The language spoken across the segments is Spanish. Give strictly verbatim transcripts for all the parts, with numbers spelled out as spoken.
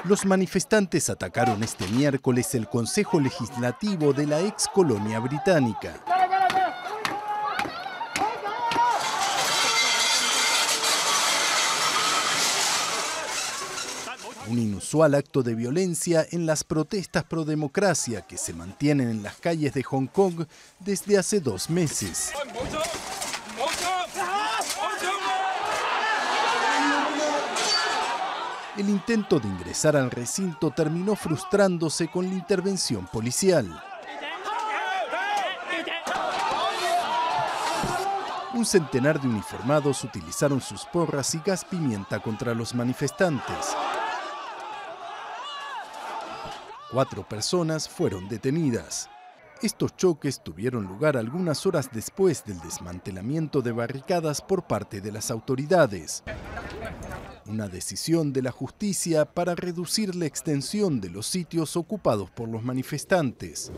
Los manifestantes atacaron este miércoles el Consejo Legislativo de la ex colonia británica. Un inusual acto de violencia en las protestas pro democracia que se mantienen en las calles de Hong Kong desde hace dos meses. El intento de ingresar al recinto terminó frustrándose con la intervención policial. Un centenar de uniformados utilizaron sus porras y gas pimienta contra los manifestantes. Cuatro personas fueron detenidas. Estos choques tuvieron lugar algunas horas después del desmantelamiento de barricadas por parte de las autoridades. Una decisión de la justicia para reducir la extensión de los sitios ocupados por los manifestantes.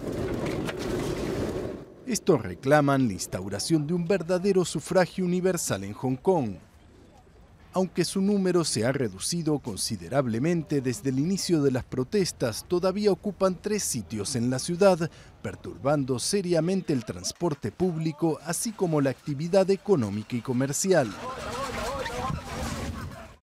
Estos reclaman la instauración de un verdadero sufragio universal en Hong Kong. Aunque su número se ha reducido considerablemente desde el inicio de las protestas, todavía ocupan tres sitios en la ciudad, perturbando seriamente el transporte público, así como la actividad económica y comercial.